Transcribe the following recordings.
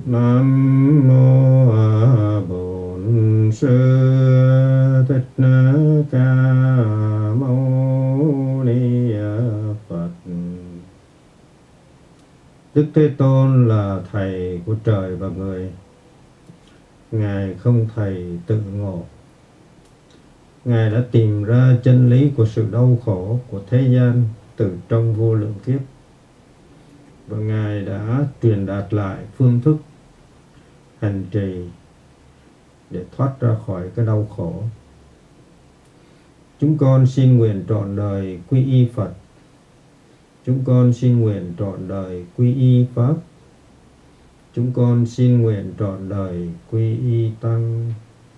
Nam mô Bổn Sư Thích Ca Mâu Ni Phật. Đức Thế Tôn là thầy của trời và người. Ngài không thầy tự ngộ. Ngài đã tìm ra chân lý của sự đau khổ của thế gian từ trong vô lượng kiếp, và Ngài đã truyền đạt lại phương thức hành trì để thoát ra khỏi cái đau khổ. Chúng con xin nguyện trọn đời quy y Phật. Chúng con xin nguyện trọn đời quy y Pháp. Chúng con xin nguyện trọn đời quy y Tăng.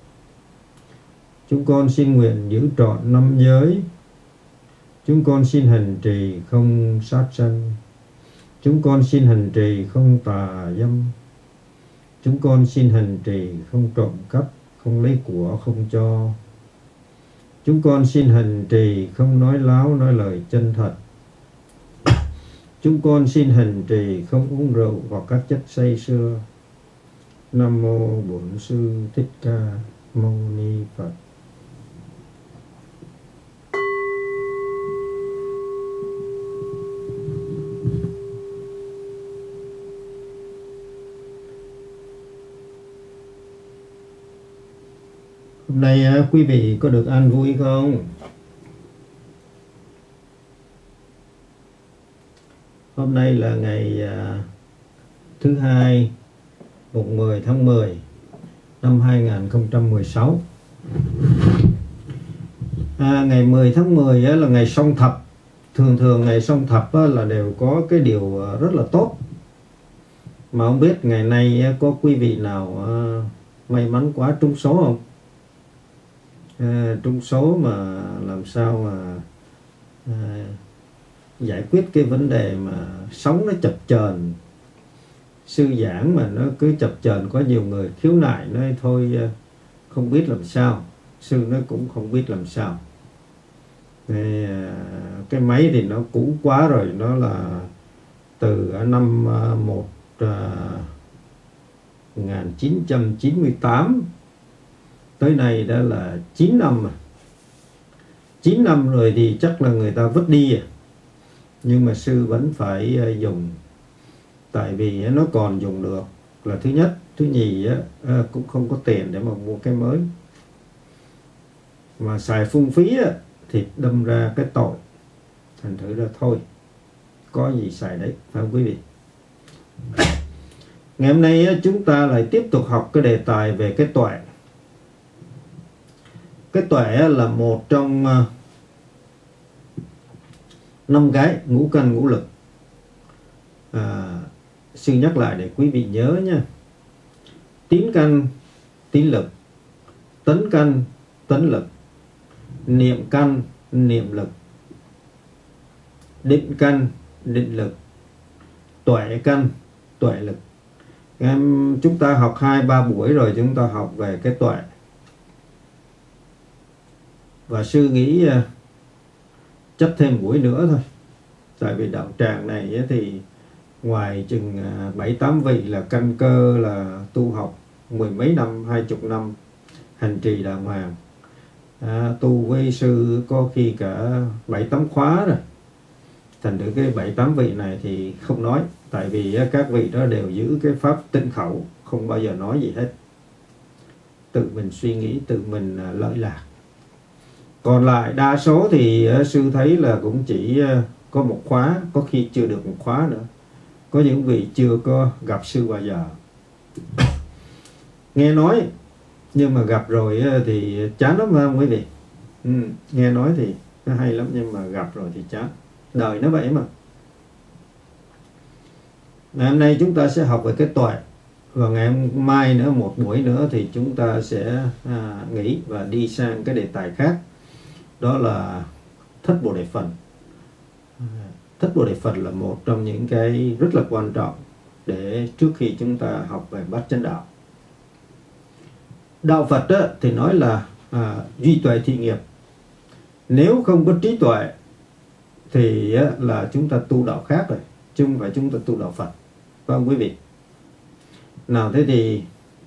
Chúng con xin nguyện giữ trọn năm giới. Chúng con xin hành trì không sát sanh. Chúng con xin hành trì không tà dâm. Chúng con xin hành trì không trộm cắp, không lấy của không cho. Chúng con xin hành trì không nói láo, nói lời chân thật. Chúng con xin hành trì không uống rượu hoặc các chất say sưa. Nam mô Bổn Sư Thích Ca Mâu Ni Phật. Hôm nay quý vị có được an vui không? Hôm nay là ngày thứ hai, mùng 10 tháng 10 năm 2016. Ngày 10 tháng 10 là ngày Song Thập. Thường ngày Song Thập là đều có cái điều rất là tốt. Mà không biết ngày nay có quý vị nào may mắn quá trúng số không? Trúng số mà làm sao mà giải quyết cái vấn đề mà sống nó chập chờn. Sư giảng mà nó cứ chập chờn, có nhiều người khiếu nại nói thôi không biết làm sao. Sư nó cũng không biết làm sao. Cái máy thì nó cũ quá rồi, nó là từ năm 1998 tới nay đã là 9 năm. 9 năm rồi thì chắc là người ta vứt đi. Nhưng mà sư vẫn phải dùng. Tại vì nó còn dùng được là thứ nhất. Thứ nhì cũng không có tiền để mà mua cái mới. Mà xài phung phí thì đâm ra cái tội. Thành thử ra thôi, có gì xài đấy, phải không quý vị? Ngày hôm nay chúng ta lại tiếp tục học cái đề tài về cái tuệ. Cái tuệ là một trong 5 cái ngũ căn ngũ lực. Sư nhắc lại để quý vị nhớ nha. Tín căn, tín lực. Tấn căn, tấn lực. Niệm căn, niệm lực. Định căn, định lực. Tuệ căn, tuệ lực. Chúng ta học 2-3 buổi rồi, chúng ta học về cái tuệ. Và sư nghĩ chắc thêm buổi nữa thôi. Tại vì đạo tràng này thì ngoài chừng 7-8 vị là căn cơ là tu học 10 mấy năm, 20 năm hành trì đàng hoàng. Tu với sư có khi cả 7-8 khóa rồi. Thành thử cái 7-8 vị này thì không nói. Tại vì các vị đó đều giữ cái pháp tịnh khẩu, không bao giờ nói gì hết. Tự mình suy nghĩ, tự mình lợi lạc. Còn lại đa số thì sư thấy là cũng chỉ có một khóa, có khi chưa được một khóa nữa. Có những vị chưa có gặp sư bao giờ. Nghe nói, nhưng mà gặp rồi thì chán lắm phải không quý vị? Nghe nói thì nó hay lắm, nhưng mà gặp rồi thì chán. Đời nó vậy mà. Ngày hôm nay chúng ta sẽ học về cái tuệ. Và ngày mai nữa, một buổi nữa thì chúng ta sẽ nghỉ và đi sang cái đề tài khác. Đó là Thất Bồ Đề Phần. Thất Bồ Đề Phần là một trong những cái rất là quan trọng để trước khi chúng ta học về Bát Chánh Đạo. Đạo Phật thì nói là duy tuệ thị nghiệp. Nếu không có trí tuệ thì là chúng ta tu đạo khác rồi, chứ không phải chúng ta tu đạo Phật. Phải không quý vị? Nào thế thì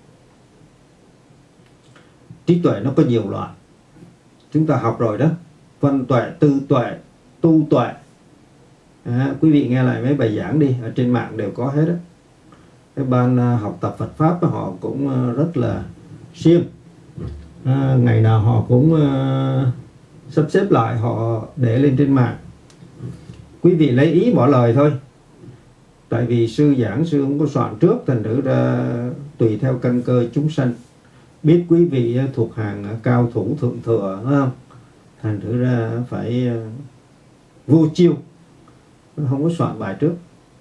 trí tuệ nó có nhiều loại, chúng ta học rồi đó, phân tuệ, tư tuệ, tu tuệ. Quý vị nghe lại mấy bài giảng đi, ở trên mạng đều có hết đó. Cái ban học tập Phật Pháp họ cũng rất là siêng, ngày nào họ cũng sắp xếp lại, họ để lên trên mạng. Quý vị lấy ý bỏ lời thôi, tại vì sư giảng sư không có soạn trước, thành thử ra tùy theo căn cơ chúng sanh. Biết quý vị thuộc hàng cao thủ thượng thừa, đúng không? Thành thử ra phải vô chiêu, không có soạn bài trước.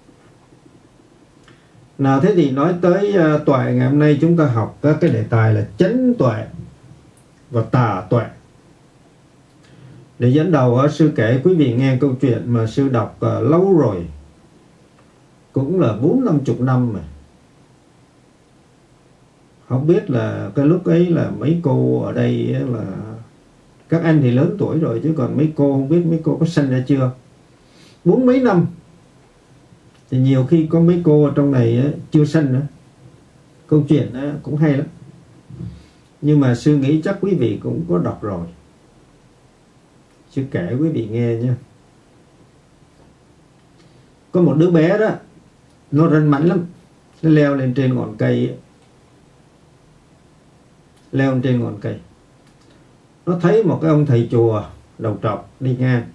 Nào thế thì nói tới tuệ, ngày hôm nay chúng ta học các cái đề tài là chánh tuệ và tà tuệ. Để dẫn đầu, sư kể quý vị nghe câu chuyện mà sư đọc lâu rồi, cũng là 40-50 năm rồi. Không biết là cái lúc ấy là mấy cô ở đây là các anh thì lớn tuổi rồi, chứ còn mấy cô không biết mấy cô có sinh ra chưa. 40 mấy năm thì nhiều khi có mấy cô ở trong này chưa sinh nữa. Câu chuyện cũng hay lắm, nhưng mà sư nghĩ chắc quý vị cũng có đọc rồi. Sư kể quý vị nghe nha. Có một đứa bé đó, nó ranh mãnh lắm, nó leo lên trên ngọn cây, leo lên trên ngọn cây. Nó thấy một cái ông thầy chùa đầu trọc đi ngang,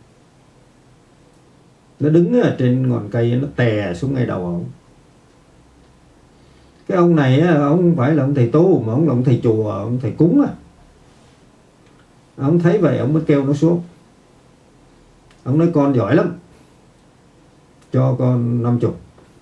nó đứng ở trên ngọn cây, nó tè xuống ngay đầu ông. Cái ông này ông không phải là ông thầy tu, mà ông là ông thầy chùa, ông thầy cúng à. Ông thấy vậy ông mới kêu nó xuống. Ông nói con giỏi lắm, cho con 50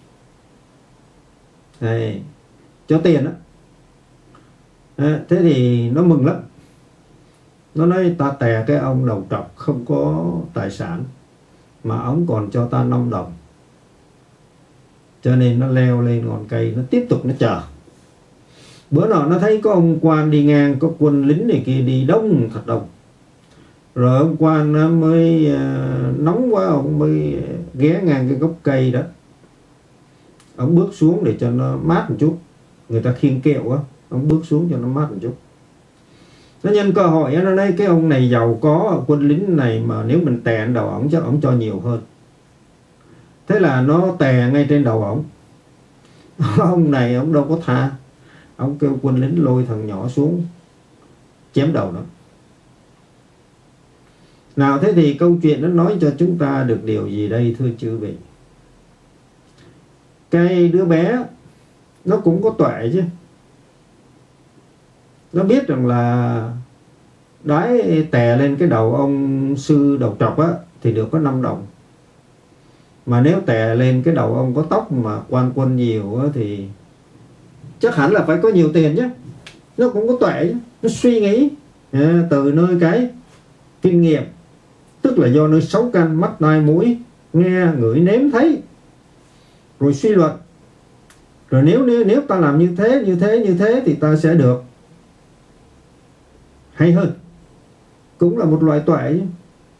này, cho tiền đó. Thế thì nó mừng lắm. Nó nói ta tè cái ông đầu trọc không có tài sản, mà ông còn cho ta 5 đồng. Cho nên nó leo lên ngọn cây, nó tiếp tục nó chờ. Bữa nọ nó thấy có ông quan đi ngang, có quân lính này kia đi đông, thật đông. Rồi ông quan nó mới nóng quá, ông mới ghé ngang cái gốc cây đó. Ông bước xuống để cho nó mát một chút. Người ta khiêng kẹo á, ông bước xuống cho nó mát một chút. Nó nhân cơ hội, nó nói cái ông này giàu có, quân lính này mà nếu mình tè đầu ổng chắc ổng cho nhiều hơn. Thế là nó tè ngay trên đầu ổng. Ông này ổng đâu có tha, ông kêu quân lính lôi thằng nhỏ xuống chém đầu nó. Nào thế thì câu chuyện nó nói cho chúng ta được điều gì đây thưa chư vị? Cái đứa bé nó cũng có tuệ chứ. Nó biết rằng là đái tè lên cái đầu ông sư đầu trọc á thì được có 5 đồng. Mà nếu tè lên cái đầu ông có tóc mà quan quân nhiều á thì chắc hẳn là phải có nhiều tiền chứ. Nó cũng có tuệ chứ. Nó suy nghĩ từ nơi cái kinh nghiệm, tức là do nơi 6 căn mắt tai mũi nghe ngửi nếm thấy, rồi suy luận. Rồi nếu ta làm như thế thì ta sẽ được hay hơn. Cũng là một loại tuệ chứ.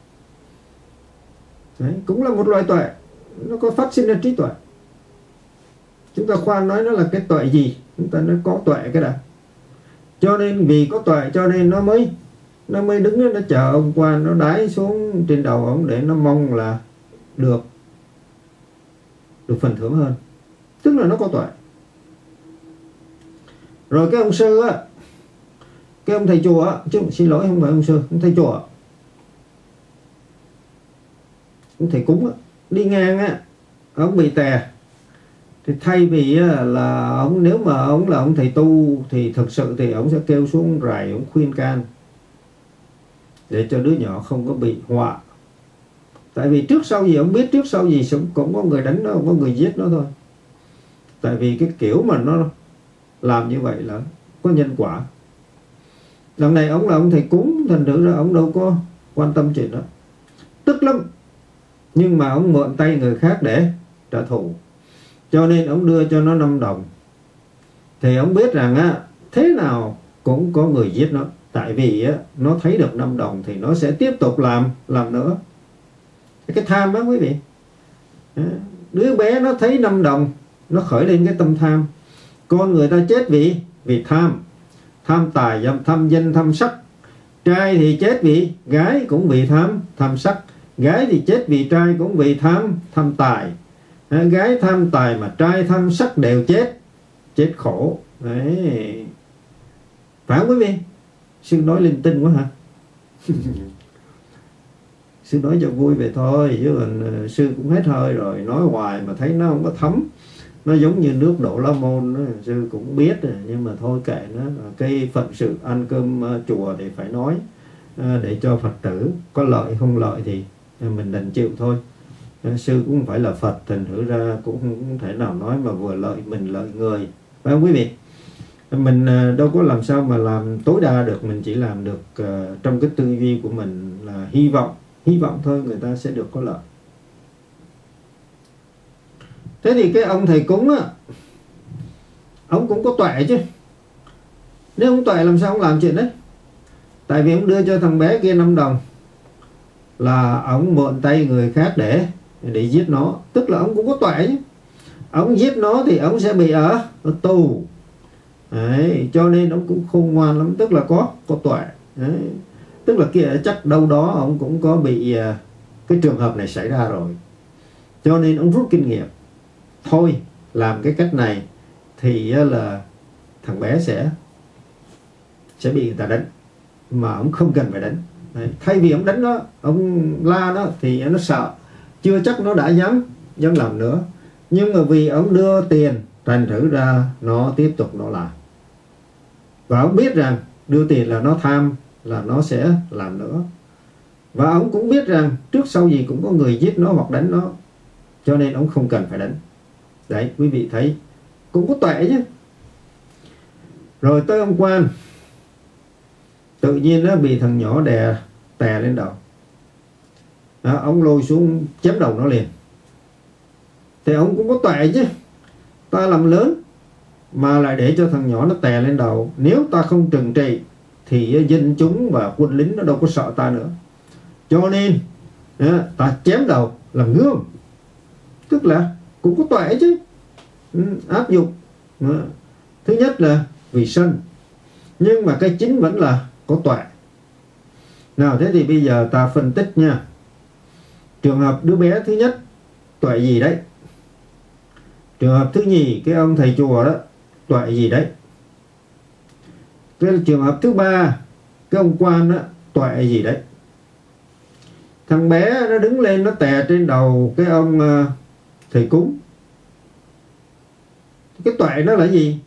Đấy, cũng là một loại tuệ. Nó có phát sinh ra trí tuệ. Chúng ta khoan nói nó là cái tuệ gì, chúng ta nói có tuệ cái đã. Cho nên vì có tuệ cho nên nó mới đứng nó chờ ông quan, nó đái xuống trên đầu ông để nó mong là được phần thưởng hơn. Tức là nó có tuệ. Rồi cái ông sư á, cái ông thầy chùa á, chứ xin lỗi không phải ông sư, ông thầy chùa, ông thầy cúng á, đi ngang á, ông bị tè. Thì thay vì là ông, nếu mà ông là ông thầy tu thì thực sự thì ông sẽ kêu xuống rài, ông khuyên can để cho đứa nhỏ không có bị họa. Tại vì trước sau gì ông biết, trước sau gì cũng có người đánh nó, có người giết nó thôi. Tại vì cái kiểu mà nó làm như vậy là có nhân quả. Lần này ông là ông thầy cúng, thành thử ra ông đâu có quan tâm chuyện đó. Tức lắm. Nhưng mà ông mượn tay người khác để trả thù. Cho nên ông đưa cho nó 5 đồng. Thì ông biết rằng á, thế nào cũng có người giết nó. Tại vì á, nó thấy được 5 đồng thì nó sẽ tiếp tục làm nữa. Cái tham đó quý vị. Đứa bé nó thấy 5 đồng, nó khởi lên cái tâm tham. Con người ta chết vì tham, tham tài, tham danh, tham sắc. Trai thì chết vì gái cũng vì tham sắc. Gái thì chết vì trai cũng vì tham tài. Gái tham tài mà trai tham sắc đều chết khổ. Đấy. Phải không quý vị? Sư nói linh tinh quá hả? Sư nói cho vui về thôi, chứ còn sư cũng hết hơi rồi, nói hoài mà thấy nó không có thấm. Nó giống như nước đổ lá môn đó. Sư cũng biết rồi, nhưng mà thôi kệ nó. Cái phận sự ăn cơm chùa thì phải nói, để cho Phật tử có lợi không lợi thì mình đành chịu thôi. Sư cũng không phải là Phật, thành thử ra cũng không thể nào nói mà vừa lợi mình lợi người, phải không quý vị? Mình đâu có làm sao mà làm tối đa được, mình chỉ làm được trong cái tư duy của mình là hy vọng thôi người ta sẽ được có lợi. Thế thì cái ông thầy cúng á, ông cũng có tuệ chứ. Nếu không tuệ làm sao ông làm chuyện đấy? Tại vì ông đưa cho thằng bé kia 5 đồng là ông mượn tay người khác để giết nó. Tức là ông cũng có tuệ chứ. Ông giết nó thì ông sẽ bị ở tù. Đấy, cho nên ông cũng khôn ngoan lắm, tức là có tuệ. Đấy. Tức là kia chắc đâu đó ông cũng có bị cái trường hợp này xảy ra rồi, cho nên ông rút kinh nghiệm. Thôi làm cái cách này thì là thằng bé sẽ bị người ta đánh, mà ông không cần phải đánh. Đấy. Thay vì ông đánh nó, ông la nó thì nó sợ, chưa chắc nó đã dám làm nữa. Nhưng mà vì ông đưa tiền, thành thử ra nó tiếp tục nó làm. Và ông biết rằng đưa tiền là nó tham, là nó sẽ làm nữa. Và ông cũng biết rằng trước sau gì cũng có người giết nó hoặc đánh nó, cho nên ông không cần phải đánh. Đấy, quý vị thấy cũng có tuệ chứ. Rồi tới ông quan, tự nhiên nó bị thằng nhỏ đè tè lên đầu. Đó, ông lôi xuống chém đầu nó liền. Thì ông cũng có tuệ chứ. Ta làm lớn mà lại để cho thằng nhỏ nó tè lên đầu. Nếu ta không trừng trị thì dân chúng và quân lính nó đâu có sợ ta nữa. Cho nên ta chém đầu làm gương. Tức là cũng có tuệ chứ. Áp dụng. Thứ nhất là vì sân, nhưng mà cái chính vẫn là có tuệ. Nào, thế thì bây giờ ta phân tích nha. Trường hợp đứa bé thứ nhất tuệ gì đấy? Trường hợp thứ nhì, cái ông thầy chùa đó, tuệ gì đấy? Cái trường hợp thứ ba, cái ông quan đó, tuệ gì đấy? Thằng bé nó đứng lên nó tè trên đầu cái ông thầy cúng. Cái tuệ nó là gì?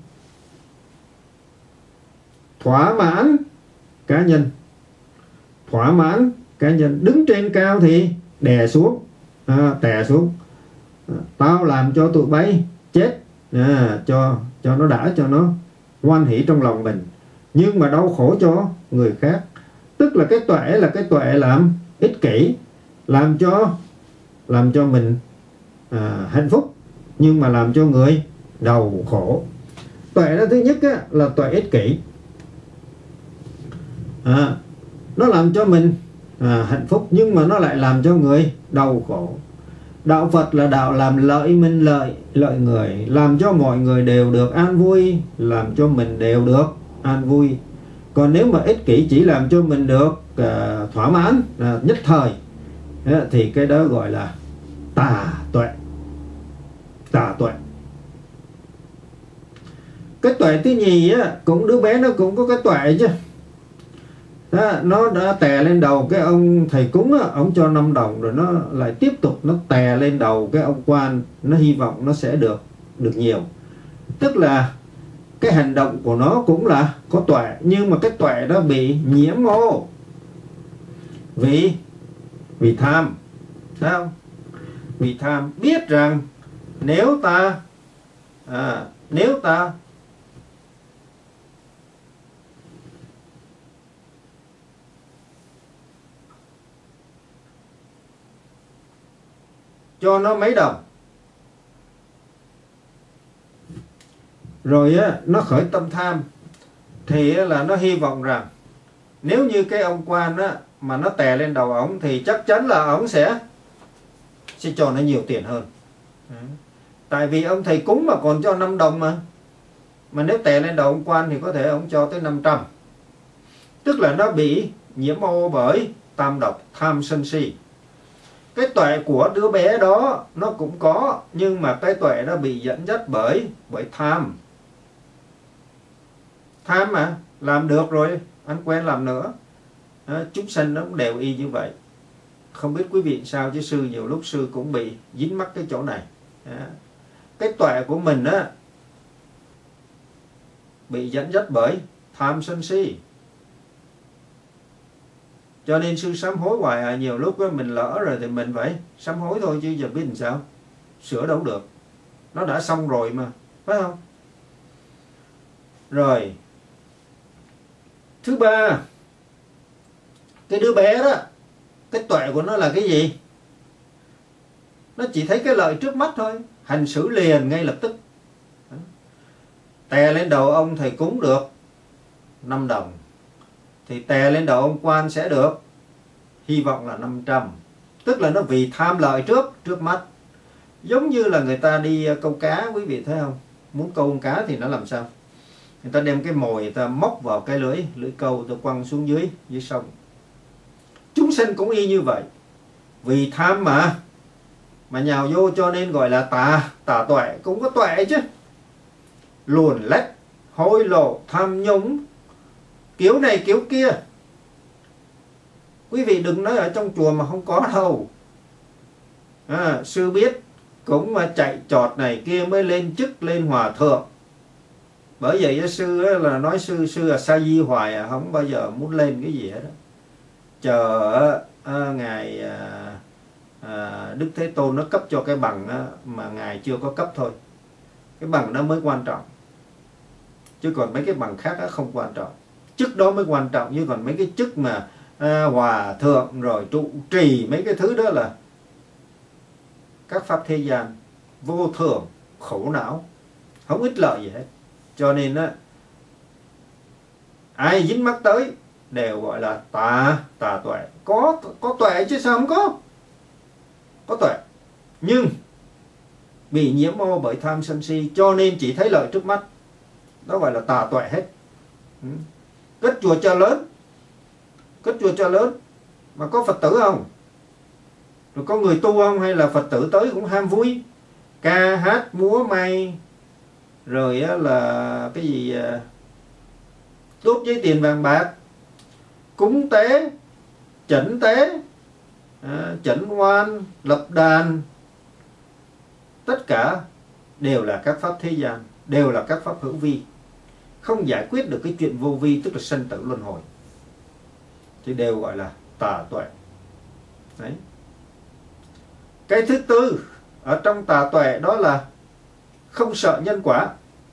Thỏa mãn cá nhân. Thỏa mãn cá nhân. Đứng trên cao thì đè xuống, tè xuống. Tao làm cho tụi bay chết, cho nó đã, cho nó hoan hỷ trong lòng mình, nhưng mà đau khổ cho người khác. Tức là cái tuệ là cái tuệ làm ích kỷ, làm cho mình hạnh phúc, nhưng mà làm cho người đau khổ. Tuệ đó thứ nhất là tuệ ích kỷ. Nó làm cho mình hạnh phúc, nhưng mà nó lại làm cho người đau khổ. Đạo Phật là đạo làm lợi mình, lợi người, làm cho mọi người đều được an vui, làm cho mình đều được an vui. Còn nếu mà ích kỷ chỉ làm cho mình được thỏa mãn nhất thời thì cái đó gọi là tà tuệ. Tà tuệ. Cái tuệ thứ nhì cũng đứa bé nó cũng có cái tuệ chứ. Nó đã tè lên đầu cái ông thầy cúng, ông cho 5 đồng rồi nó lại tiếp tục nó tè lên đầu cái ông quan, nó hy vọng nó sẽ được nhiều. Tức là cái hành động của nó cũng là có tuệ, nhưng mà cái tuệ đó bị nhiễm ô vì tham. Thấy không? Vì tham, biết rằng nếu ta cho nó mấy đồng, rồi nó khởi tâm tham, thì là nó hy vọng rằng nếu như cái ông quan mà nó tè lên đầu ổng thì chắc chắn là ổng sẽ cho nó nhiều tiền hơn. Tại vì ông thầy cúng mà còn cho 5 đồng mà. Mà nếu tè lên đầu ông quan thì có thể ông cho tới 500. Tức là nó bị nhiễm ô bởi tam độc tham sân si. Cái tuệ của đứa bé đó nó cũng có, nhưng mà cái tuệ nó bị dẫn dắt bởi tham. Tham mà làm được rồi anh quen làm nữa. Chúng sanh nó cũng đều y như vậy. Không biết quý vị sao chứ sư nhiều lúc sư cũng bị dính mắc cái chỗ này. Cái tuệ của mình á bị dẫn dắt bởi tham sân si. Cho nên sư sám hối hoài nhiều lúc đó mình lỡ rồi thì mình phải sám hối thôi, chứ giờ biết làm sao, sửa đâu được, nó đã xong rồi mà, phải không? Rồi thứ ba, cái đứa bé đó, cái tuệ của nó là cái gì? Nó chỉ thấy cái lợi trước mắt thôi, hành xử liền ngay lập tức. Tè lên đầu ông thầy cúng được 5 đồng, thì tè lên đầu ông quan sẽ được hy vọng là 500. Tức là nó vì tham lợi trước mắt. Giống như là người ta đi câu cá, quý vị thấy không? Muốn câu con cá thì nó làm sao? Người ta đem cái mồi, người ta móc vào cái lưỡi câu, rồi quăng xuống dưới sông. Chúng sinh cũng y như vậy. Vì tham mà nhào vô, cho nên gọi là tà tuệ. Cũng có tuệ chứ. Luồn lách, hối lộ, tham nhũng, kiểu này kiểu kia. Quý vị đừng nói ở trong chùa mà không có đâu. Sư biết cũng mà chạy trọt này kia mới lên chức, lên hòa thượng. Bởi vậy sư là nói sư là sa di hoài, không bao giờ muốn lên cái gì hết. Chờ ngài Đức Thế Tôn nó cấp cho cái bằng mà ngài chưa có cấp thôi. Cái bằng đó mới quan trọng, chứ còn mấy cái bằng khác không quan trọng. Chức đó mới quan trọng, chứ còn mấy cái chức mà hòa thượng rồi trụ trì mấy cái thứ đó là các pháp thế gian vô thường, khổ não, không ích lợi gì hết. Cho nên ai dính mắc tới đều gọi là tà tuệ. Có tuệ chứ sao không có tuệ, nhưng bị nhiễm ô bởi tham sân si, cho nên chỉ thấy lợi trước mắt. Đó gọi là tà tuệ hết. Cất chùa cho lớn mà có Phật tử không? Rồi có người tu không? Hay là Phật tử tới cũng ham vui, ca hát múa may, rồi là cái gì đốt giấy tiền vàng bạc, cúng tế, chẩn tế, chẩn oan, lập đàn. Tất cả đều là các pháp thế gian, đều là các pháp hữu vi, không giải quyết được cái chuyện vô vi, tức là sanh tử luân hồi, thì đều gọi là tà tuệ. Đấy. Cái thứ tư ở trong tà tuệ đó là không sợ nhân quả.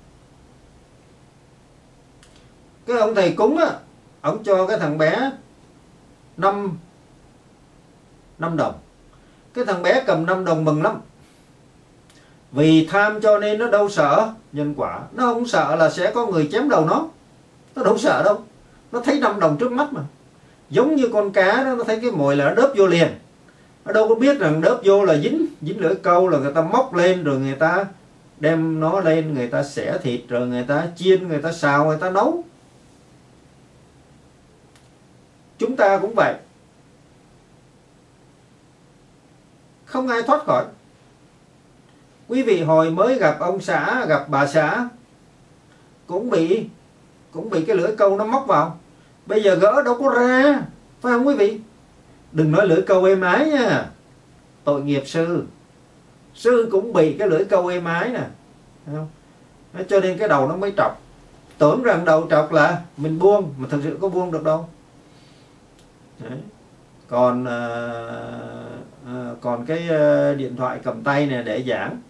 Cái ông thầy cúng ông cho cái thằng bé 5 đồng. Cái thằng bé cầm 5 đồng mừng lắm. Vì tham cho nên nó đâu sợ nhân quả. Nó không sợ là sẽ có người chém đầu nó. Nó đâu sợ đâu. Nó thấy 5 đồng trước mắt mà. Giống như con cá đó, nó thấy cái mồi là nó đớp vô liền. Nó đâu có biết rằng đớp vô là dính lưỡi câu, là người ta móc lên, rồi người ta đem nó lên, người ta xẻ thịt, rồi người ta chiên, người ta xào, người ta nấu. Chúng ta cũng vậy. Không ai thoát khỏi. Quý vị hồi mới gặp ông xã, gặp bà xã, cũng bị cái lưỡi câu nó móc vào. Bây giờ gỡ đâu có ra, phải không quý vị? Đừng nói lưỡi câu êm ái nha, tội nghiệp sư. Sư cũng bị cái lưỡi câu êm ái nè, không? Cho nên cái đầu nó mới trọc. Tưởng rằng đầu trọc là mình buông, mà thật sự có buông được đâu. Đấy. Còn cái điện thoại cầm tay này để giảng,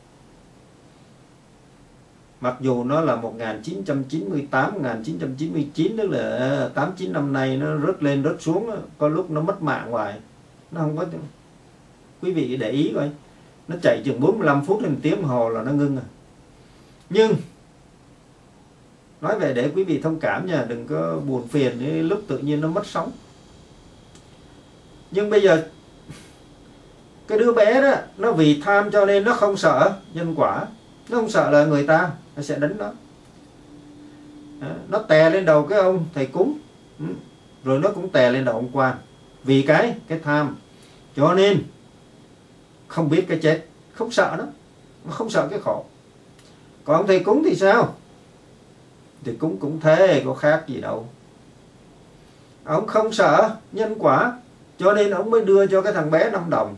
mặc dù nó là 1998, 1999, tức là 8-9 năm nay, nó rớt lên rớt xuống, có lúc nó mất mạng hoài. Nó không có. Quý vị để ý coi, nó chạy chừng 45 phút đến 1 tiếng đồng hồ là nó ngưng rồi. Nhưng nói về để quý vị thông cảm nha, đừng có buồn phiền lúc tự nhiên nó mất sóng. Nhưng bây giờ cái đứa bé đó, nó vì tham cho nên nó không sợ nhân quả. Nó không sợ là người ta nó sẽ đánh nó. Nó tè lên đầu cái ông thầy cúng, rồi nó cũng tè lên đầu ông quan, vì cái tham. Cho nên không biết cái chết, không sợ nó không sợ cái khổ. Còn thầy cúng thì sao? Thì cũng thế, có khác gì đâu. Ông không sợ nhân quả, cho nên ông mới đưa cho cái thằng bé 5 đồng.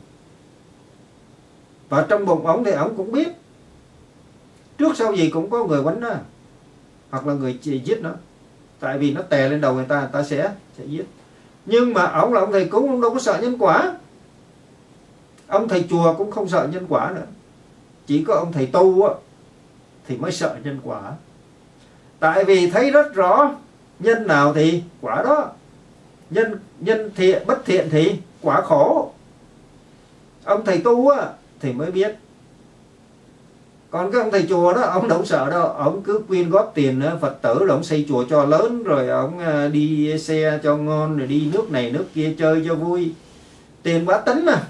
Và trong bụng ông thì ông cũng biết trước sau gì cũng có người quánh nó, hoặc là người giết nó. Tại vì nó tè lên đầu người ta sẽ giết. Nhưng mà ông là ông thầy cúng, ông đâu có sợ nhân quả. Ông thầy chùa cũng không sợ nhân quả nữa. Chỉ có ông thầy tu á thì mới sợ nhân quả. Tại vì thấy rất rõ nhân nào thì quả đó, nhân thiện bất thiện thì quả khổ. Ông thầy tu á thì mới biết. Còn cái ông thầy chùa đó, ông đâu sợ đâu. Ông cứ quyên góp tiền Phật tử là ông xây chùa cho lớn, rồi ông đi xe cho ngon, rồi đi nước này nước kia chơi cho vui. Tiền bá tánh mà.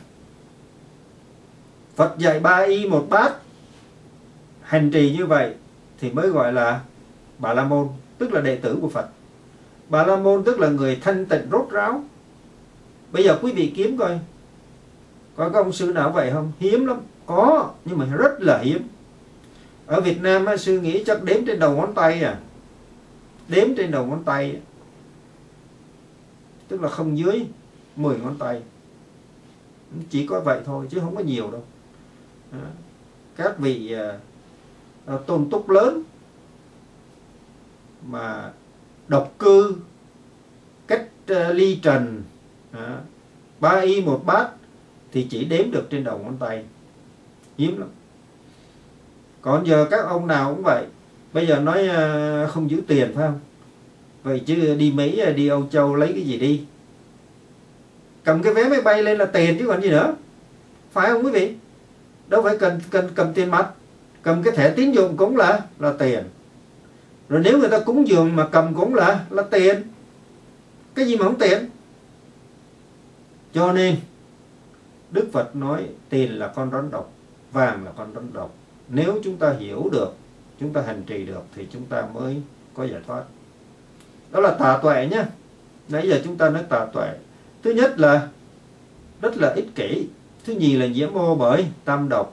Phật dạy 3 y 1 bát, hành trì như vậy thì mới gọi là Bà La Môn, tức là đệ tử của Phật. Bà La Môn tức là người thanh tịnh rốt ráo. Bây giờ quý vị kiếm coi, có ông sư nào vậy không? Hiếm lắm. Có, nhưng mà rất là hiếm. Ở Việt Nam sư nghĩ chắc đếm trên đầu ngón tay à. Đếm trên đầu ngón tay, tức là không dưới 10 ngón tay. Chỉ có vậy thôi chứ không có nhiều đâu. Các vị tôn túc lớn mà độc cư, cách ly trần, 3 y 1 bát thì chỉ đếm được trên đầu ngón tay, hiếm lắm. Còn giờ các ông nào cũng vậy. Bây giờ nói không giữ tiền phải không? Vậy chứ đi Mỹ, đi Âu Châu lấy cái gì đi? Cầm cái vé máy bay lên là tiền chứ còn gì nữa. Phải không quý vị? Đâu phải cần cầm tiền mặt. Cầm cái thẻ tín dụng cũng là tiền. Rồi nếu người ta cúng dường mà cầm cũng là tiền. Cái gì mà không tiền? Cho nên Đức Phật nói tiền là con rắn độc, vàng là con rắn độc. Nếu chúng ta hiểu được, chúng ta hành trì được thì chúng ta mới có giải thoát. Đó là tà tuệ nhé. Nãy giờ chúng ta nói tà tuệ. Thứ nhất là rất là ích kỷ. Thứ nhì là nhiễm ô bởi tam độc.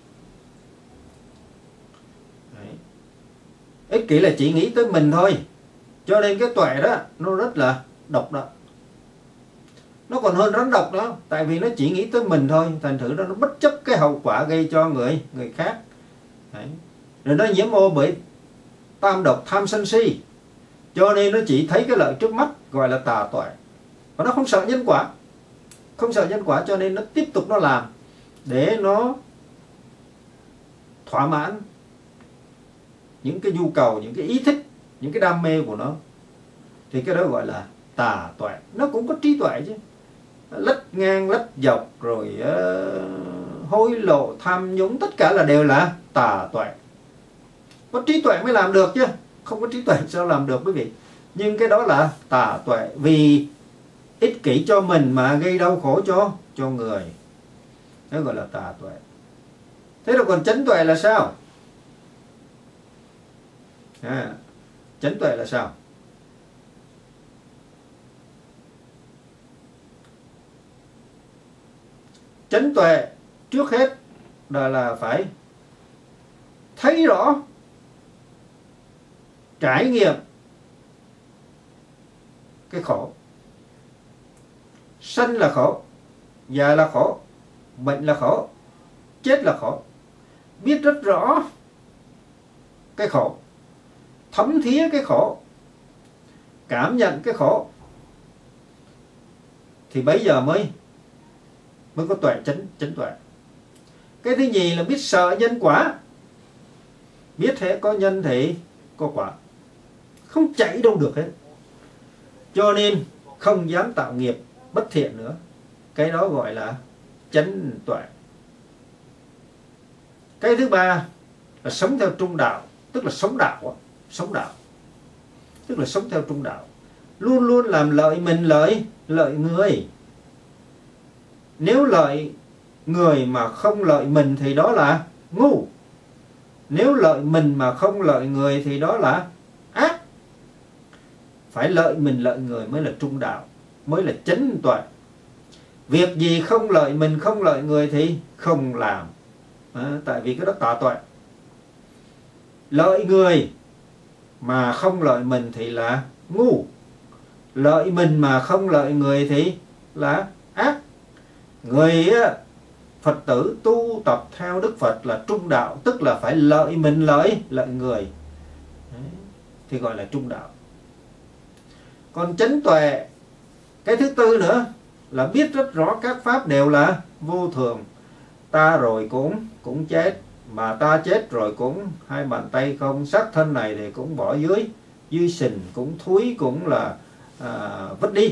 Đấy. Ích kỷ là chỉ nghĩ tới mình thôi. Cho nên cái tuệ đó nó rất là độc đó. Nó còn hơn rắn độc đó. Tại vì nó chỉ nghĩ tới mình thôi. Thành thử đó nó bất chấp cái hậu quả gây cho người khác. Đấy. Rồi nó nhiễm ô bởi tam độc, tham sân si. Cho nên nó chỉ thấy cái lợi trước mắt, gọi là tà tuệ. Và nó không sợ nhân quả. Không sợ nhân quả cho nên nó tiếp tục nó làm để nó thỏa mãn những cái nhu cầu, những cái ý thích, những cái đam mê của nó. Thì cái đó gọi là tà tuệ. Nó cũng có trí tuệ chứ. Lách ngang, lách dọc, rồi hối lộ, tham nhũng, tất cả là đều là tà tuệ. Có trí tuệ mới làm được chứ. Không có trí tuệ sao làm được quý vị. Nhưng cái đó là tà tuệ. Vì ích kỷ cho mình mà gây đau khổ cho người. Đó gọi là tà tuệ. Thế rồi còn chánh tuệ là sao? Chánh tuệ là sao? Chánh tuệ trước hết là phải thấy rõ, trải nghiệm cái khổ. Sanh là khổ, già là khổ, bệnh là khổ, chết là khổ. Biết rất rõ cái khổ, thấm thía cái khổ, cảm nhận cái khổ, thì bấy giờ mới có tuệ, chánh tuệ. Cái thứ nhì là biết sợ nhân quả. Biết thế có nhân thì có quả, không chạy đâu được hết. Cho nên không dám tạo nghiệp bất thiện nữa. Cái đó gọi là chánh tuệ. Cái thứ ba là sống theo trung đạo, tức là sống đạo. Sống đạo tức là sống theo trung đạo, luôn luôn làm lợi mình, lợi người. Nếu lợi người mà không lợi mình thì đó là ngu. Nếu lợi mình mà không lợi người thì đó là ác. phải lợi mình lợi người mới là trung đạo, mới là chánh tuệ. Việc gì không lợi mình không lợi người thì không làm, tại vì cái đó tà tuệ. Lợi người mà không lợi mình thì là ngu, lợi mình mà không lợi người thì là ác. Người Phật tử tu tập theo Đức Phật là trung đạo, tức là phải lợi mình lợi người. Đấy, thì gọi là trung đạo. Còn chánh tuệ, cái thứ tư nữa là biết rất rõ các pháp đều là vô thường. Ta rồi cũng chết, mà ta chết rồi cũng hai bàn tay không, xác thân này thì cũng bỏ dưới sình, cũng thúi, cũng là vứt đi.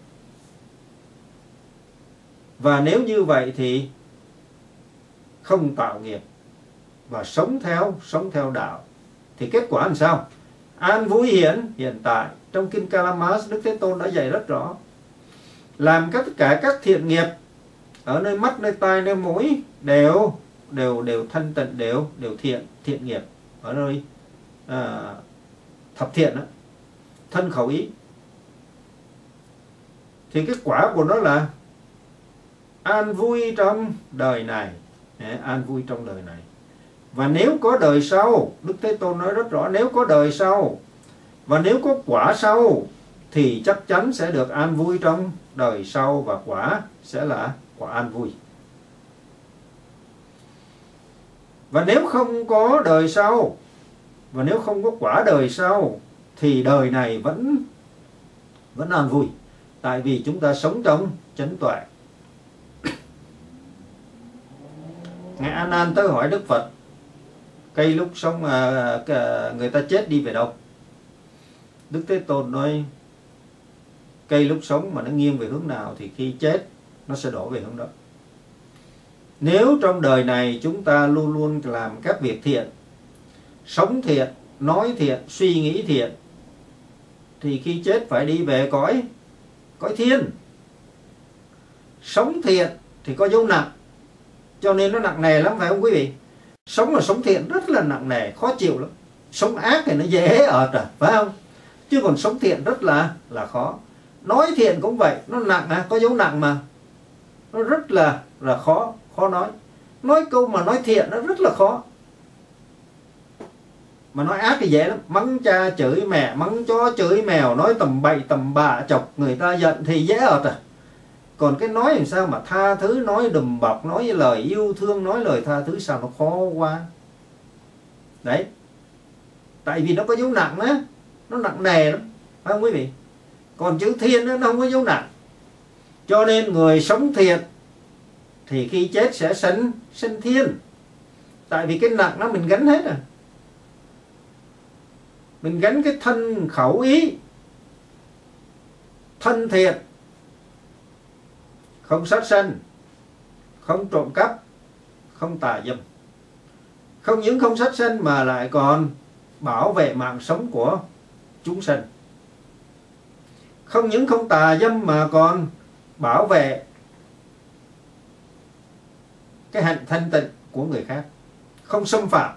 Và nếu như vậy thì không tạo nghiệp và sống theo đạo, thì kết quả làm sao? An vui hiện tại. Trong kinh Kalamas, Đức Thế Tôn đã dạy rất rõ, làm tất cả các thiện nghiệp ở nơi mắt, nơi tai, nơi mũi đều thanh tịnh, đều thiện nghiệp ở nơi thập thiện đó, thân khẩu ý. Thì kết quả của nó là an vui trong đời này, an vui trong đời này. Và nếu có đời sau, Đức Thế Tôn nói rất rõ, nếu có đời sau và nếu có quả sau thì chắc chắn sẽ được an vui trong đời sau, và quả sẽ là quả an vui. Và nếu không có đời sau và nếu không có quả đời sau thì đời này vẫn an vui, tại vì chúng ta sống trong chánh tuệ. Ngài A Nan tới hỏi Đức Phật, cây lúc sống người ta chết đi về đâu? Đức Thế Tôn nói, cây lúc sống mà nó nghiêng về hướng nào thì khi chết nó sẽ đổ về hướng đó. Nếu trong đời này chúng ta luôn luôn làm các việc thiện, sống thiện, nói thiện, suy nghĩ thiện, thì khi chết phải đi về cõi thiên. Sống thiện thì có dấu nặng, cho nên nó nặng nề lắm, phải không quý vị? Sống mà sống thiện rất là nặng nề, khó chịu lắm. Sống ác thì nó dễ ở, phải không? Chứ còn sống thiện rất là khó. Nói thiện cũng vậy, nó nặng, có dấu nặng mà. Nó rất là khó nói. Nói câu mà nói thiện nó rất là khó. Mà nói ác thì dễ lắm. Mắng cha chửi mẹ, mắng chó chửi mèo, nói tầm bậy tầm bạ chọc người ta giận thì dễ ở. Còn cái nói làm sao mà tha thứ, nói đùm bọc, nói lời yêu thương, nói lời tha thứ sao nó khó quá. Đấy. Tại vì nó có dấu nặng á, nó nặng nề lắm, phải không quý vị? Còn chữ thiên nó không có dấu nặng. Cho nên người sống thiện thì khi chết sẽ sinh thiên. Tại vì cái nặng nó mình gánh hết Mình gánh cái thân khẩu ý. Thân thiện, không sát sanh, không trộm cắp, không tà dâm. Không những không sát sanh mà lại còn bảo vệ mạng sống của chúng sanh. Không những không tà dâm mà còn bảo vệ cái hạnh thanh tịnh của người khác, không xâm phạm.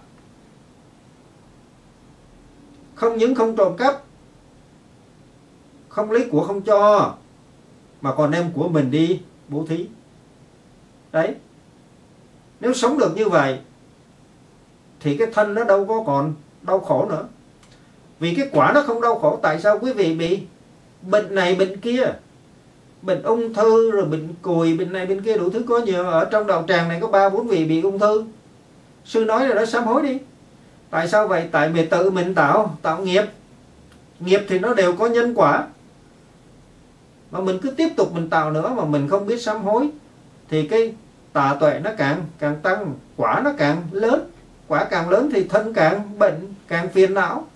Không những không trộm cắp, không lấy của không cho, mà còn đem của mình đi bố thí. Đấy. Nếu sống được như vậy thì cái thân nó đâu có còn đau khổ nữa. Vì cái quả nó không đau khổ. Tại sao quý vị bị bệnh này bệnh kia, bệnh ung thư, rồi bệnh cùi, bệnh này bệnh kia đủ thứ có nhiều. Ở trong đạo tràng này có 3-4 vị bị ung thư. Sư nói rồi đó, sám hối đi. Tại sao vậy? Tại vì tự mình tạo nghiệp. Nghiệp thì nó đều có nhân quả. Mà mình cứ tiếp tục mình tạo nữa mà mình không biết sám hối thì cái tà tuệ nó càng tăng, quả nó càng lớn. Quả càng lớn thì thân càng bệnh, càng phiền não.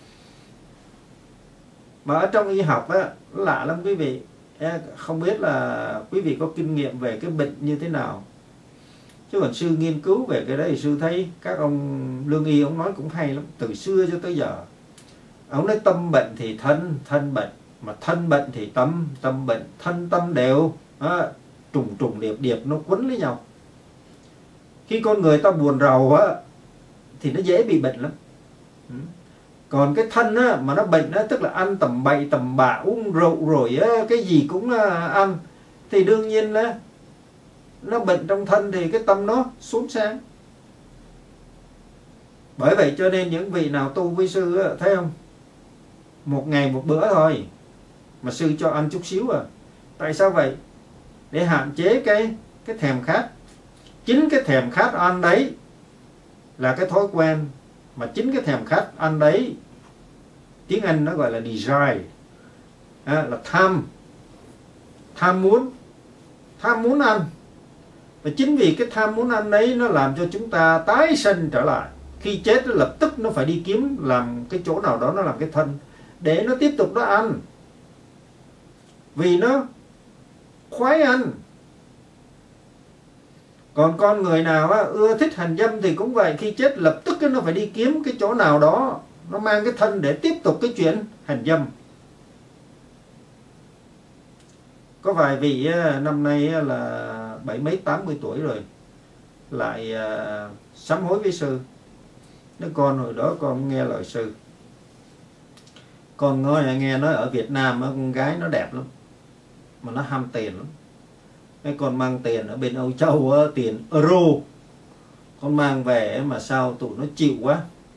Mà ở trong y học á, lạ lắm quý vị. Không biết là quý vị có kinh nghiệm về cái bệnh như thế nào. Chứ còn sư nghiên cứu về cái đấy thì sư thấy các ông lương y ông nói cũng hay lắm, từ xưa cho tới giờ. Ông nói tâm bệnh thì thân bệnh, mà thân bệnh thì tâm bệnh, thân tâm đều trùng điệp nó quấn lấy nhau. Khi con người ta buồn rầu á thì nó dễ bị bệnh lắm. Còn cái thân á, mà nó bệnh á, tức là ăn tầm bậy tầm bạ, uống rượu rồi á, cái gì cũng ăn, thì đương nhiên là nó bệnh trong thân thì cái tâm nó xuống sáng. Bởi vậy cho nên những vị nào tu với sư á, thấy không, một ngày một bữa thôi mà sư cho ăn chút xíu à. Tại sao vậy? Để hạn chế cái thèm khát. Chính cái thèm khát ăn đấy là cái thói quen, mà chính cái thèm khát ăn đấy tiếng Anh nó gọi là desire, là tham muốn ăn. Và chính vì cái tham muốn ăn đấy nó làm cho chúng ta tái sinh trở lại. Khi chết nó lập tức nó phải đi kiếm làm cái chỗ nào đó, nó làm cái thân để nó tiếp tục nó ăn, vì nó khoái ăn. Còn con người nào ưa thích hành dâm thì cũng vậy, khi chết lập tức nó phải đi kiếm cái chỗ nào đó, nó mang cái thân để tiếp tục cái chuyện hành dâm. Có vài vị năm nay là 70 80 tuổi rồi lại sám hối với sư. Nói con hồi đó con nghe lời sư, con nghe nói ở Việt Nam con gái nó đẹp lắm mà nó ham tiền lắm. Cái con mang tiền ở bên Âu Châu tiền euro con mang về mà sao tụi nó chịu quá.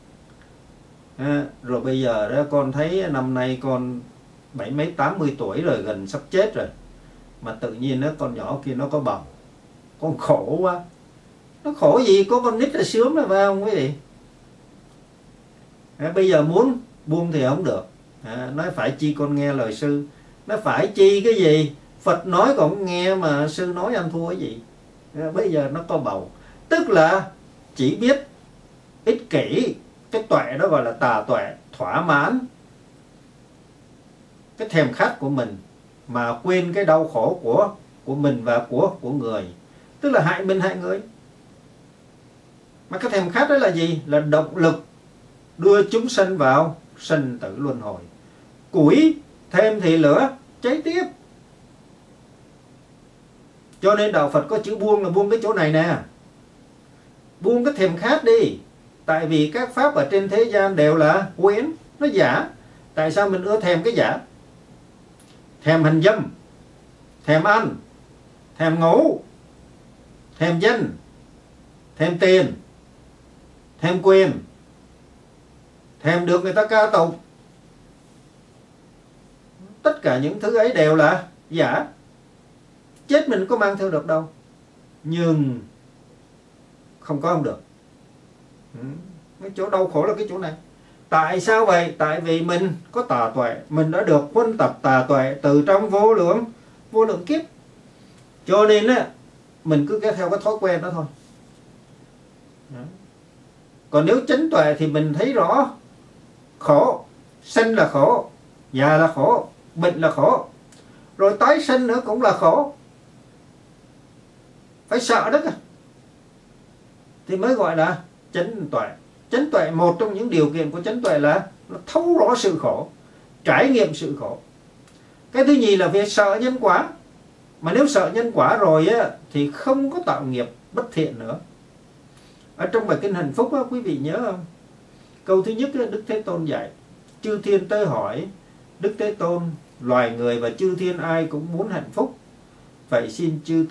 Rồi bây giờ đó con thấy năm nay con 70 80 tuổi rồi, gần sắp chết rồi, mà tự nhiên đó con nhỏ kia nó có bầu. Con khổ quá. Nó khổ gì, có con nít là sướng là phải không quý vị? Bây giờ muốn buông thì không được. Nói phải chi con nghe lời sư. Nó phải chi cái gì? Phật nói còn nghe mà sư nói ăn thua cái gì? Bây giờ nó có bầu, tức là chỉ biết ích kỷ. Cái tuệ đó gọi là tà tuệ, thỏa mãn cái thèm khát của mình mà quên cái đau khổ của mình và của người, tức là hại mình hại người. Mà cái thèm khát đó là gì? Là động lực đưa chúng sanh vào sinh tử luân hồi. Củi thêm thì lửa cháy tiếp. Cho nên đạo Phật có chữ buông là buông cái chỗ này nè. Buông cái thèm khát đi. Tại vì các pháp ở trên thế gian đều là quyến, nó giả. Tại sao mình ưa thèm cái giả? Thèm hành dâm, thèm ăn, thèm ngủ, thèm danh, thèm tiền, thèm quyền, thèm được người ta ca tụng. Tất cả những thứ ấy đều là giả. Chết mình có mang theo được đâu, nhưng không có không được. Cái chỗ đau khổ là cái chỗ này. Tại sao vậy? Tại vì mình có tà tuệ, mình đã được huân tập tà tuệ từ trong vô lượng kiếp. Cho nên mình cứ theo cái thói quen đó thôi. Còn nếu chánh tuệ thì mình thấy rõ khổ, sinh là khổ, già là khổ, bệnh là khổ, rồi tái sinh nữa cũng là khổ. Phải sợ đó thì mới gọi là chánh tuệ. Chánh tuệ, một trong những điều kiện của chánh tuệ là thấu rõ sự khổ, trải nghiệm sự khổ. Cái thứ nhì là phải sợ nhân quả. Mà nếu sợ nhân quả rồi thì không có tạo nghiệp bất thiện nữa. Ở trong bài kinh Hạnh Phúc quý vị nhớ không? Câu thứ nhất Đức Thế Tôn dạy: chư thiên tới hỏi Đức Thế Tôn, loài người và chư thiên ai cũng muốn hạnh phúc. Vậy xin chư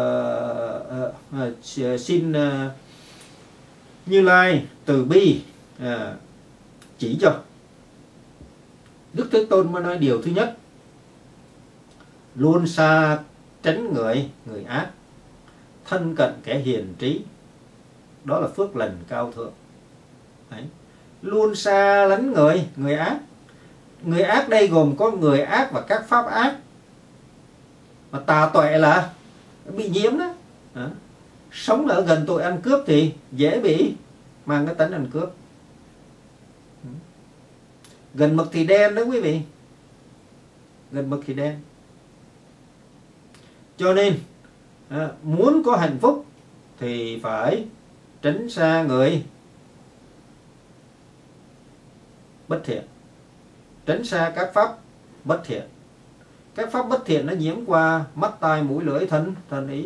xin Như Lai từ bi chỉ cho. Đức Thế Tôn mới nói điều thứ nhất: luôn xa tránh người ác, thân cận kẻ hiền trí. Đó là phước lành cao thượng. Đấy. Luôn xa lánh người ác. Người ác đây gồm có người ác và các pháp ác. Mà tà tuệ là bị nhiễm đó. Sống ở gần tội ăn cướp thì dễ bị mang cái tánh ăn cướp. Gần mực thì đen đó quý vị. Gần mực thì đen. Cho nên muốn có hạnh phúc thì phải tránh xa người bất thiện, tránh xa các pháp bất thiện. Các pháp bất thiện nó nhiễm qua mắt, tai, mũi, lưỡi, thân ý.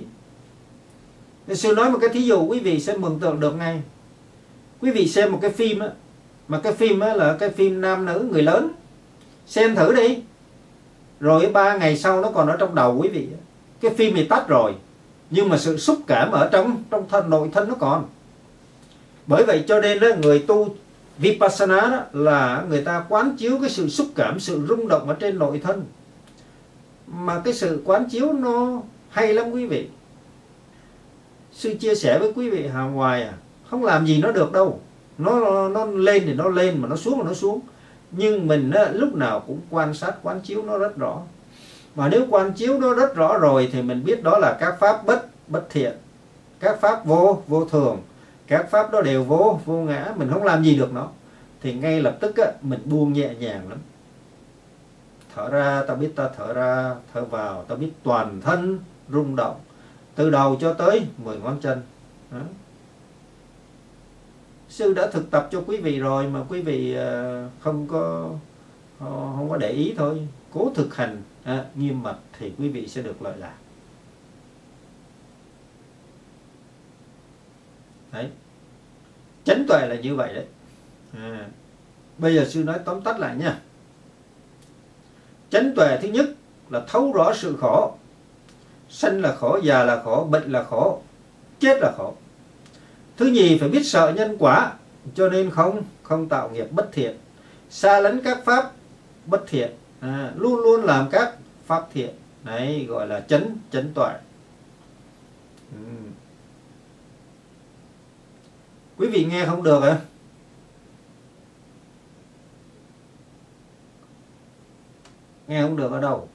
Sư nói một cái thí dụ quý vị sẽ mường tượng được ngay. Quý vị xem một cái phim Mà cái phim á là cái phim nam nữ người lớn, xem thử đi, rồi 3 ngày sau nó còn ở trong đầu quý vị. Cái phim thì tắt rồi, nhưng mà sự xúc cảm ở trong thân, nội thân nó còn. Bởi vậy cho nên đó, người tu Vipassana đó là người ta quán chiếu cái sự xúc cảm, sự rung động ở trên nội thân. Mà cái sự quán chiếu nó hay lắm quý vị. Sư chia sẻ với quý vị hàng ngoài không làm gì nó được đâu. Nó lên thì nó lên, mà nó xuống thì nó xuống. Nhưng mình lúc nào cũng quan sát, quán chiếu nó rất rõ. Mà nếu quán chiếu nó rất rõ rồi thì mình biết đó là các pháp bất thiện, các pháp vô thường, các pháp đó đều vô ngã, mình không làm gì được nó. Thì ngay lập tức mình buông nhẹ nhàng lắm. Thở ra ta biết ta thở ra, thở vào ta biết toàn thân rung động, từ đầu cho tới 10 ngón chân. Đó. Sư đã thực tập cho quý vị rồi mà quý vị không có để ý thôi. Cố thực hành nghiêm mật thì quý vị sẽ được lợi lạc. Đấy, chánh tuệ là như vậy đấy. Bây giờ sư nói tóm tắt lại nha. Chánh tuệ thứ nhất là thấu rõ sự khổ. Sanh là khổ, già là khổ, bệnh là khổ, chết là khổ. Thứ nhì phải biết sợ nhân quả, cho nên không tạo nghiệp bất thiện, xa lánh các pháp bất thiện, luôn luôn làm các pháp thiện. Đấy gọi là chánh tuệ. Quý vị nghe không được hả? Nghe không được ở đâu?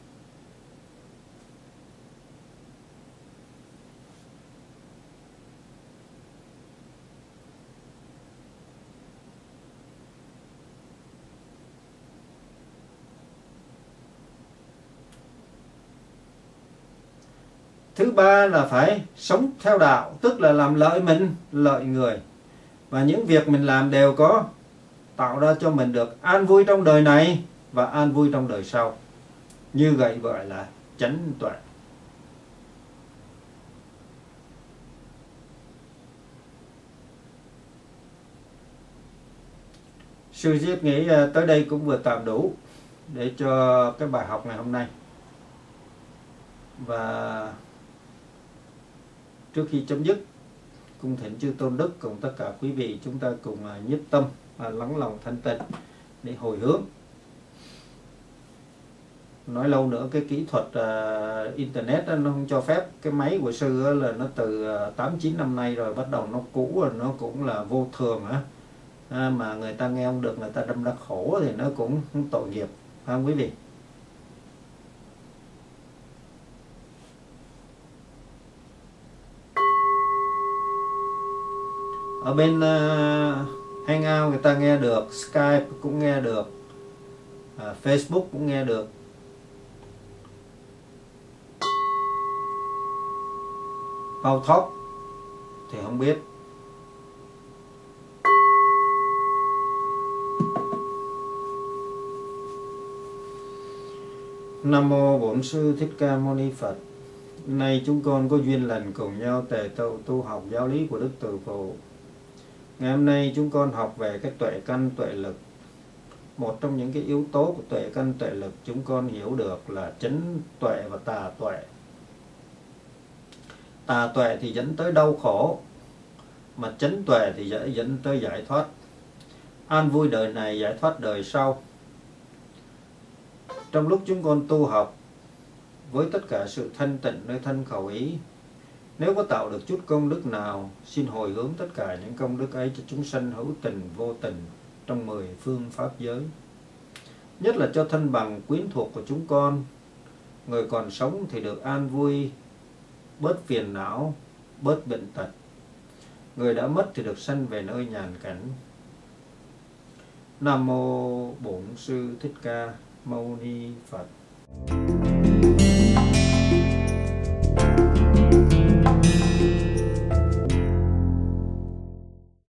Thứ ba là phải sống theo đạo, tức là làm lợi mình, lợi người. Và những việc mình làm đều có tạo ra cho mình được an vui trong đời này và an vui trong đời sau. Như vậy gọi là chánh tuệ. Sư Diết nghĩ tới đây cũng vừa tạm đủ để cho cái bài học ngày hôm nay. Và trước khi chấm dứt, cung thỉnh chư Tôn Đức cùng tất cả quý vị chúng ta cùng nhất tâm lắng lòng thanh tịnh để hồi hướng. Nói lâu nữa cái kỹ thuật internet nó không cho phép. Cái máy của sư là nó từ 8-9 năm nay rồi, bắt đầu nó cũ rồi, nó cũng là vô thường mà người ta nghe không được, người ta đâm ra khổ thì nó cũng tội nghiệp, phải không quý vị? Ở bên Hangout người ta nghe được, Skype cũng nghe được, Facebook cũng nghe được. Talk thì không biết. Nam mô Bổn Sư Thích Ca Mâu Ni Phật. Nay chúng con có duyên lành cùng nhau tề tựu tu học giáo lý của Đức Từ Phụ. Ngày hôm nay chúng con học về cái tuệ căn tuệ lực. Một trong những cái yếu tố của tuệ căn tuệ lực chúng con hiểu được là chánh tuệ và tà tuệ. Tà tuệ thì dẫn tới đau khổ, mà chánh tuệ thì dẫn tới giải thoát, an vui đời này, giải thoát đời sau. Trong lúc chúng con tu học với tất cả sự thanh tịnh nơi thân khẩu ý, nếu có tạo được chút công đức nào, xin hồi hướng tất cả những công đức ấy cho chúng sanh hữu tình vô tình trong 10 phương pháp giới. Nhất là cho thân bằng quyến thuộc của chúng con, người còn sống thì được an vui, bớt phiền não, bớt bệnh tật. Người đã mất thì được sanh về nơi nhàn cảnh. Nam mô Bổn Sư Thích Ca Mâu Ni Phật.